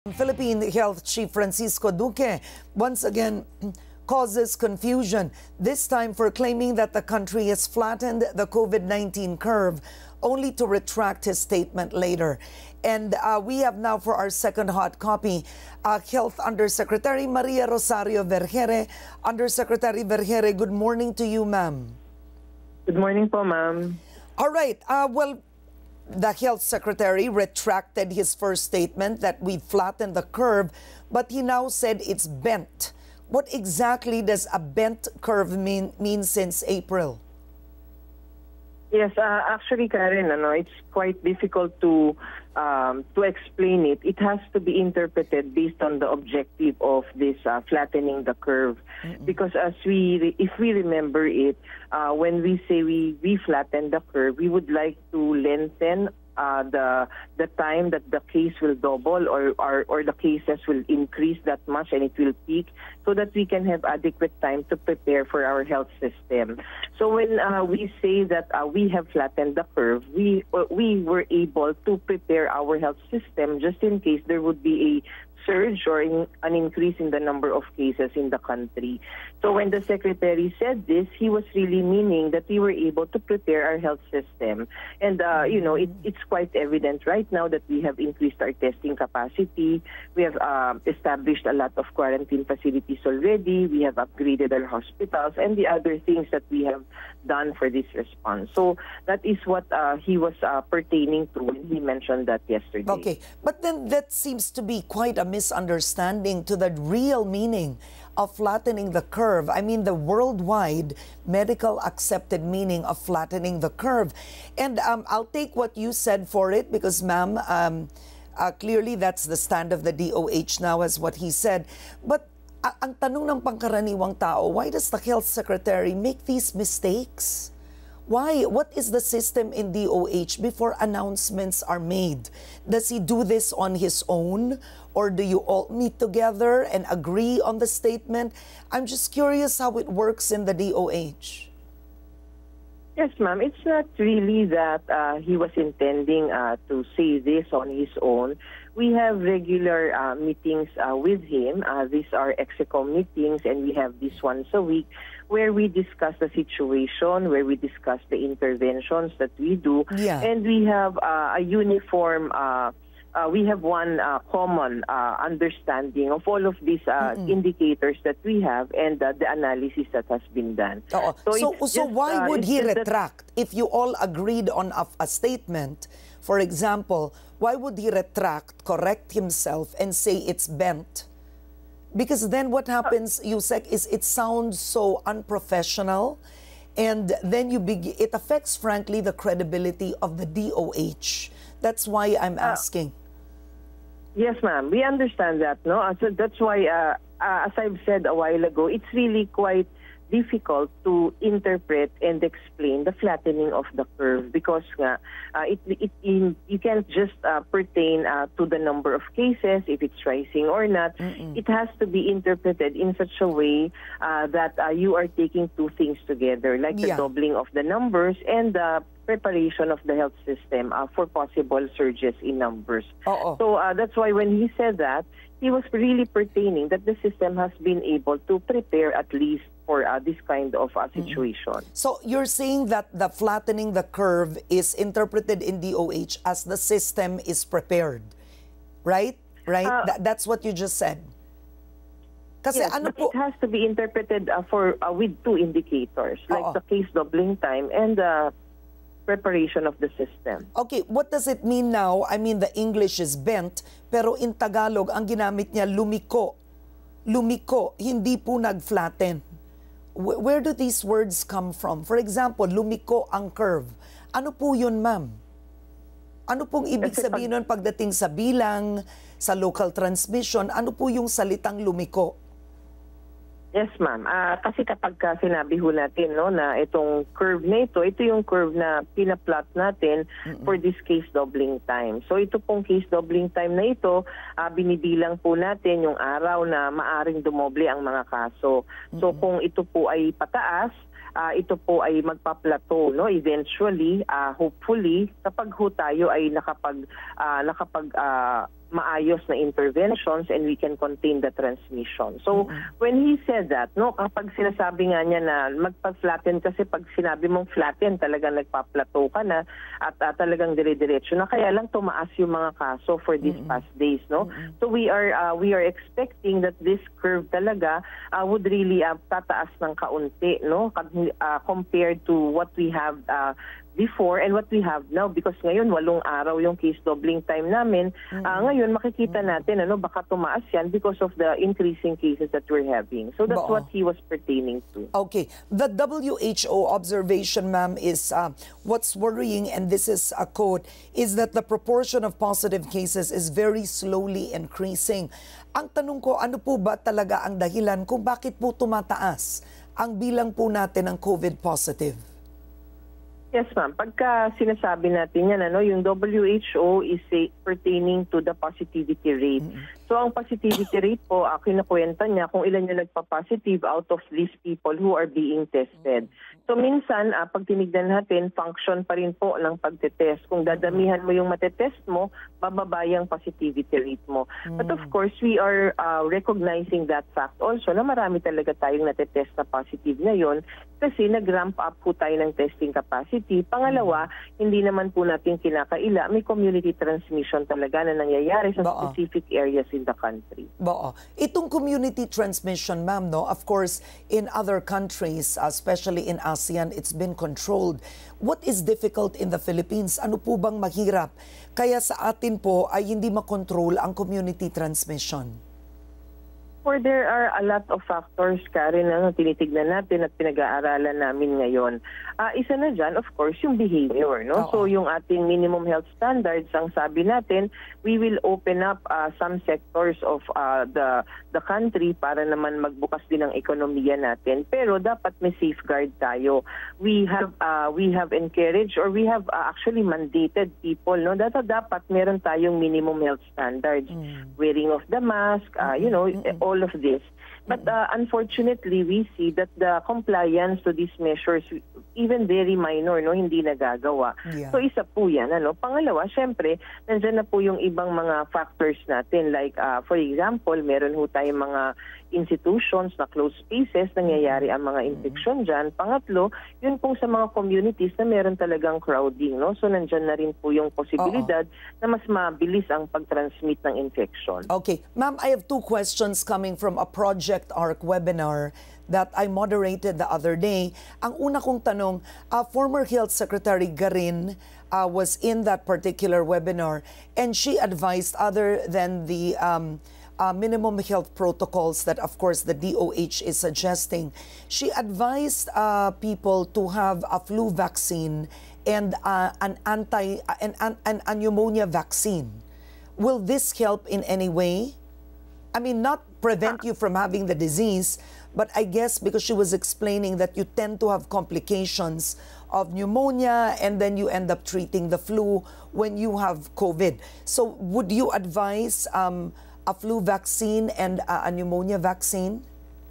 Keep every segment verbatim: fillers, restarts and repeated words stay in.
Philippine Health Chief Francisco Duque once again causes confusion, this time for claiming that the country has flattened the COVID nineteen curve, only to retract his statement later. And uh, we have now for our second hot copy, uh, Health Undersecretary Maria Rosario Vergeire. Undersecretary Vergeire, good morning to you, ma'am. Good morning po, ma'am. All right, uh, well, the Health Secretary retracted his first statement that we flattened the curve, but he now said it's bent. What exactly does a bent curve mean, mean since April? Yes, uh, actually, Karen, ano, it's quite difficult to um, to explain it. It has to be interpreted based on the objective of this uh, flattening the curve. Mm-mm. Because as we, if we remember it, uh, when we say we, we flatten the curve, we would like to lengthen Uh, the the time that the case will double or, or or the cases will increase that much and it will peak, so that we can have adequate time to prepare for our health system. So when uh, we say that uh, we have flattened the curve, we uh, we were able to prepare our health system just in case there would be a surge or in, an increase in the number of cases in the country. So when the Secretary said this, he was really meaning that we were able to prepare our health system. And, uh, you know, it, it's quite evident right now that we have increased our testing capacity. We have uh, established a lot of quarantine facilities already. We have upgraded our hospitals and the other things that we have done for this response. So that is what uh, he was uh, pertaining to when he mentioned that yesterday. Okay, but then that seems to be quite a misunderstanding to the real meaning of flattening the curve. I mean, the worldwide medical accepted meaning of flattening the curve. And um, I'll take what you said for it because, ma'am, um, uh, clearly that's the stand of the D O H now, as what he said. But uh, ang tanong ng pangkaraniwang tao, why does the Health Secretary make these mistakes? Why? What is the system in D O H before announcements are made? Does he do this on his own? Or do you all meet together and agree on the statement? I'm just curious how it works in the D O H. Yes, ma'am. It's not really that uh, he was intending uh, to say this on his own. We have regular uh, meetings uh, with him. Uh, these are ExECOM meetings, and we have this once a week where we discuss the situation, where we discuss the interventions that we do. Yeah. And we have uh, a uniform uh, Uh, we have one uh, common uh, understanding of all of these uh, mm-hmm. indicators that we have and uh, the analysis that has been done. Uh-oh. So, so, so just, why uh, would he retract if you all agreed on a, a statement? For example, why would he retract, correct himself, and say it's bent? Because then what happens, Yusek, is it sounds so unprofessional, and then you beg it affects, frankly, the credibility of the D O H. That's why I'm asking. Uh, Yes, ma'am. We understand that, no? So that's why, uh, uh, as I've said a while ago, it's really quite difficult to interpret and explain the flattening of the curve because uh, uh, it, it, in, you can't just uh, pertain uh, to the number of cases, if it's rising or not. Mm-mm. It has to be interpreted in such a way uh, that uh, you are taking two things together, like the yeah. doubling of the numbers and the preparation of the health system uh, for possible surges in numbers. Uh-oh. So uh, that's why when he said that, he was really pertaining that the system has been able to prepare at least for uh, this kind of uh, situation. Mm-hmm. So you're saying that the flattening the curve is interpreted in D O H as the system is prepared, right? Right? Uh, Th that's what you just said. Kasi yes, ano po, it has to be interpreted uh, for uh, with two indicators, like Uh-oh. the case doubling time and the uh, preparation of the system. Okay, what does it mean now? I mean, the English is bent, pero in Tagalog, ang ginamit niya lumiko. Lumiko, hindi po nag-flatten. Where do these words come from? For example, lumiko ang curve. Ano po yun, ma'am? Ano pong ibig sabihin nun pagdating sa bilang, sa local transmission? Ano po yung salitang lumiko? Yes, ma'am. Uh, kasi kapag ka sinabi ho natin no, na itong curve na ito, ito yung curve na pinaplot natin mm-hmm. for this case doubling time. So ito pong case doubling time na ito, uh, binibilang po natin yung araw na maaring dumoble ang mga kaso. So mm-hmm. kung ito po ay pataas, uh, ito po ay magpa-plateau, no? Eventually, uh, hopefully, kapag ho tayo ay nakapag, uh, nakapag uh, maayos na interventions and we can contain the transmission. So mm-hmm. when he said that, no, kapag sinasabi nga niya na magpa-flatten, kasi pag sinabi mong flatten, talagang nagpa-plateau ka na at uh, talagang dire-diretso na, kaya lang tumaas yung mga kaso for these mm-hmm. past days, no? Mm-hmm. So we are uh, we are expecting that this curve talaga uh, would really uh, tataas ng kaunti, no? Uh, compared to what we have uh, before and what we have now, because ngayon walong araw yung case doubling time namin. Mm-hmm. uh, ngayon makikita natin ano baka tumaas yan because of the increasing cases that we're having. So that's Bo. what he was pertaining to. Okay, the W H O observation, ma'am, is uh, what's worrying, and this is a quote, is that the proportion of positive cases is very slowly increasing. Ang tanong ko, ano po ba talaga ang dahilan kung bakit po tumataas ang bilang po natin ng COVID positive? Yes, ma'am. Pagka sinasabi natin yan, ano, yung W H O is say, pertaining to the positivity rate. Mm-hmm. So, ang positivity rate po, uh, kinukwenta niya kung ilan yung nagpa-positive out of these people who are being tested. So, minsan, uh, pag tinignan natin, function pa rin po ng pagtetest. Kung dadamihan mo yung matetest mo, bababa yung positivity rate mo. Mm-hmm. But of course, we are uh, recognizing that fact also na marami talaga tayong natetest na positive ngayon kasi nag-ramp up po tayo ng testing capacity. Pangalawa, hindi naman po natin kinakaila. May community transmission talaga na nangyayari sa Bao. specific areas in the country. Bao. Itong community transmission, ma'am, no, of course, in other countries, especially in ASEAN, it's been controlled. What is difficult in the Philippines? Ano po bang mahirap? Kaya sa atin po ay hindi makontrol ang community transmission. For there are a lot of factors, Karen, na tinitignan natin at pinag-aaralan namin ngayon. Uh, isa na dyan, of course, yung behavior. No? So yung ating minimum health standards, ang sabi natin, we will open up uh, some sectors of uh, the the country para naman magbukas din ang ekonomiya natin. Pero dapat may safeguard tayo. We have uh, we have encouraged or we have uh, actually mandated people. No? Dapat, dapat meron tayong minimum health standards. Mm. Wearing of the mask, uh, you know, mm-hmm. all of this. But uh, unfortunately, we see that the compliance to these measures, even very minor, no, hindi nagagawa. Yeah. So isa po yan. Ano? Pangalawa, syempre, nandyan na po yung ibang mga factors natin. Like, uh, for example, meron ho tayong mga institutions na closed spaces, nangyayari ang mga infection dyan. Pangatlo, yun pong sa mga communities na meron talagang crowding. No? So nandyan na rin po yung posibilidad Uh-oh. na mas mabilis ang pag-transmit ng infection. Okay. Ma'am, I have two questions coming from a Project ARC webinar that I moderated the other day. Ang una kong tanong, uh, former Health Secretary Garin uh, was in that particular webinar, and she advised, other than the um, Uh, minimum health protocols that, of course, the D O H is suggesting, she advised uh, people to have a flu vaccine and uh, an anti uh, an, an, an, a pneumonia vaccine. Will this help in any way? I mean, not prevent you from having the disease, but I guess because she was explaining that you tend to have complications of pneumonia and then you end up treating the flu when you have COVID. So would you advise um, a flu vaccine and uh, a pneumonia vaccine?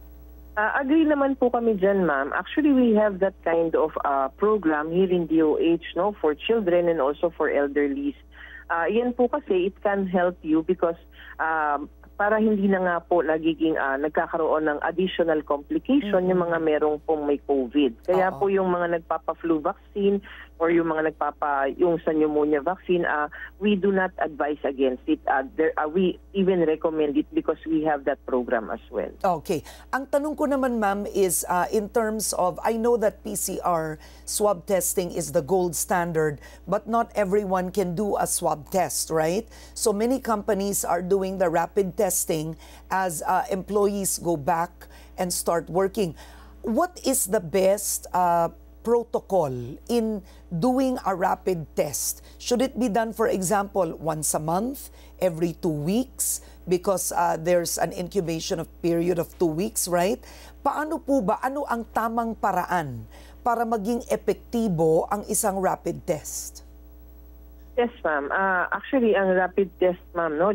Uh, agree naman po kami dyan, ma'am. Actually, we have that kind of uh, program here in D O H, no, for children and also for elderlies. Uh, yan po kasi, it can help you because um, para hindi na nga po nagiging uh, nagkakaroon ng additional complication mm-hmm. yung mga merong pong may COVID. Kaya Uh-oh. po yung mga nagpapa-flu vaccine or yung mga nagpapa yung sa pneumonia vaccine, uh, we do not advise against it. Uh, there, uh, we even recommend it because we have that program as well. Okay. Ang tanong ko naman, ma'am, is uh, in terms of, I know that P C R swab testing is the gold standard, but not everyone can do a swab test, right? So many companies are doing the rapid testing as uh, employees go back and start working. What is the best uh, protocol in doing a rapid test? Should it be done, for example, once a month, every two weeks? Because uh, there's an incubation of period of two weeks, right? Paano po ba, ano ang tamang paraan para maging epektibo ang isang rapid test? Yes, ma'am. Uh, actually, ang rapid test, ma'am, no, just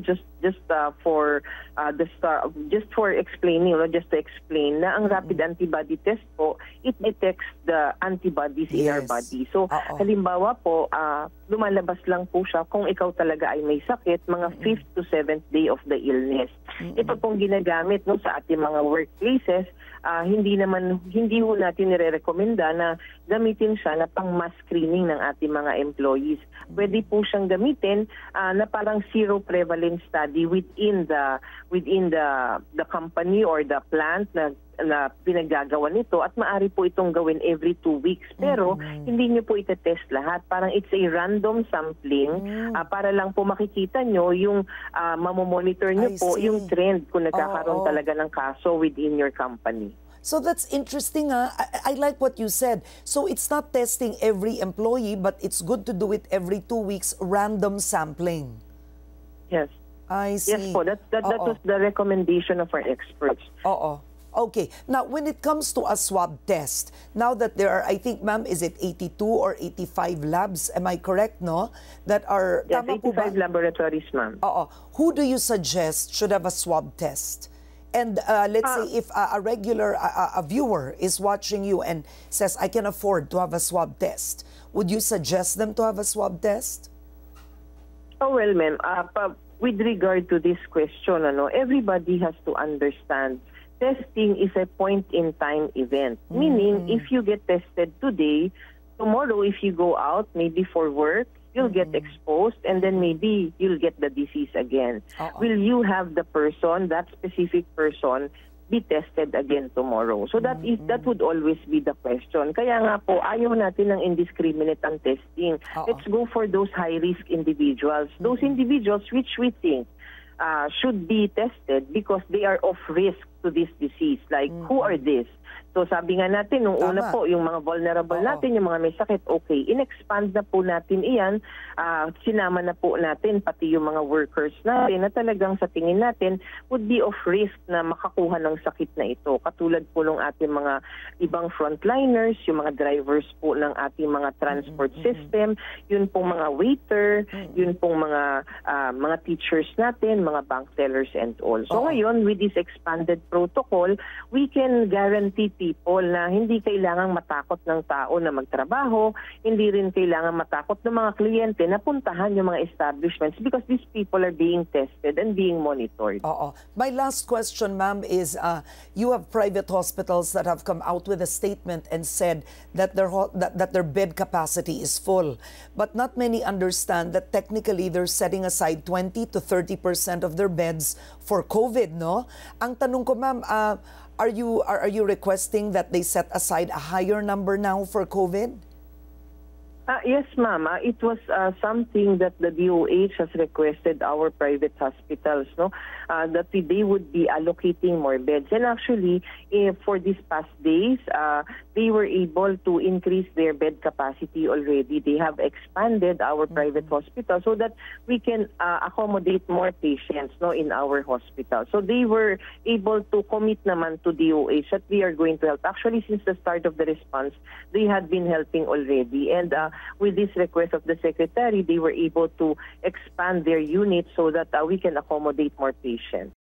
just uh, for uh, the star, just for explaining, no, just to explain na ang rapid antibody test po, it detects the antibodies in our Yes. body. So, Oo. halimbawa po, uh, lumalabas lang po siya kung ikaw talaga ay may sakit, mga fifth to seventh day of the illness. Ito pong ginagamit no, sa ating mga workplaces, uh, hindi naman, hindi ho natin nire-recommenda na gamitin siya na pang mass screening ng ating mga employees. Pwede po siyang gamitin uh, na parang zero prevalence study within the within the the company or the plant na na pinaggagawa nito, at maaari po itong gawin every two weeks. Pero mm-hmm. hindi nyo po itetest lahat. Parang it's a random sampling mm-hmm. uh, para lang po makikita nyo yung uh, mamomonitor nyo I po see. yung trend kung nagkakaroon oh, oh. talaga ng kaso within your company. So that's interesting. Uh. I, I like what you said. So it's not testing every employee, but it's good to do it every two weeks, random sampling. Yes. I see. Yes po. That, that, that was the recommendation of our experts. Oo. Okay. Now, when it comes to a swab test, now that there are, I think, ma'am, is it eighty-two or eighty-five labs? Am I correct, no? That are... Yes, tama po ba? eighty-five laboratories, ma'am. Oo. Who do you suggest should have a swab test? And uh, let's Ah. say if uh, a regular uh, a viewer is watching you and says, I can afford to have a swab test, would you suggest them to have a swab test? Oh, well, ma'am, uh, with regard to this question, ano, everybody has to understand testing is a point-in-time event. Mm-hmm. Meaning, if you get tested today, tomorrow if you go out, maybe for work, you'll mm-hmm. get exposed, and then maybe you'll get the disease again. Uh-oh. Will you have the person, that specific person, be tested again tomorrow? So that mm-hmm. is that would always be the question. Kaya nga po, ayaw natin ng indiscriminate ang testing. Uh-oh. Let's go for those high-risk individuals. Mm-hmm. Those individuals which we think uh, should be tested because they are of risk to this disease. Like, mm-hmm. who are these? So sabi nga natin, nung Tama. una po, yung mga vulnerable Oo. natin, yung mga may sakit, okay, in-expand na po natin iyan, uh, sinama na po natin, pati yung mga workers natin na talagang sa tingin natin would be of risk na makakuha ng sakit na ito. Katulad po ng ating mga ibang frontliners, yung mga drivers po ng ating mga transport mm-hmm. system, yun pong mga waiter, mm-hmm. yun pong mga uh, mga teachers natin, mga bank tellers and all. So Oo. ngayon, with this expanded protocol, we can guarantee people na hindi kailangang matakot ng tao na magtrabaho, hindi rin kailangan matakot ng mga kliyente na puntahan yung mga establishments because these people are being tested and being monitored. Oo. My last question, ma'am, is uh, you have private hospitals that have come out with a statement and said that their, that, that their bed capacity is full. But not many understand that technically they're setting aside twenty to thirty percent of their beds for COVID, no? Ang tanong ko, ma'am, uh, Are you are, are you requesting that they set aside a higher number now for COVID? Uh, yes, ma'am. Uh, it was uh, something that the D O H has requested our private hospitals, no, uh, that they would be allocating more beds. And actually, eh, for these past days, uh, they were able to increase their bed capacity already. They have expanded our mm-hmm. private hospital so that we can uh, accommodate more patients, no, in our hospital. So they were able to commit naman to D O H that they are going to help. Actually, since the start of the response, they had been helping already. And uh, with this request of the Secretary, they were able to expand their units so that uh, we can accommodate more patients.